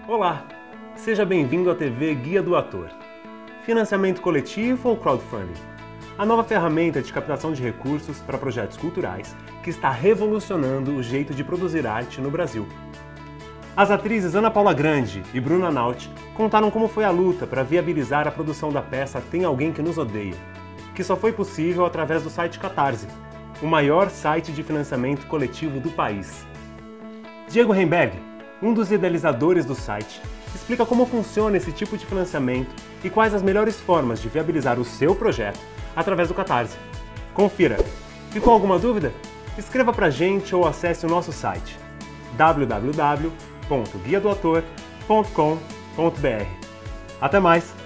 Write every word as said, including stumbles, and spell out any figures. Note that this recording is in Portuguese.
Olá, seja bem-vindo à T V Guia do Ator. Financiamento coletivo ou crowdfunding? A nova ferramenta de captação de recursos para projetos culturais que está revolucionando o jeito de produzir arte no Brasil. As atrizes Ana Paula Grande e Bruna Nauth contaram como foi a luta para viabilizar a produção da peça Tem Alguém que Nos Odeia, que só foi possível através do site Catarse, o maior site de financiamento coletivo do país. Diego Reimberg, um dos idealizadores do site, explica como funciona esse tipo de financiamento e quais as melhores formas de viabilizar o seu projeto através do Catarse. Confira! Ficou alguma dúvida? Escreva pra gente ou acesse o nosso site w w w ponto guia do ator ponto com ponto b r. Até mais!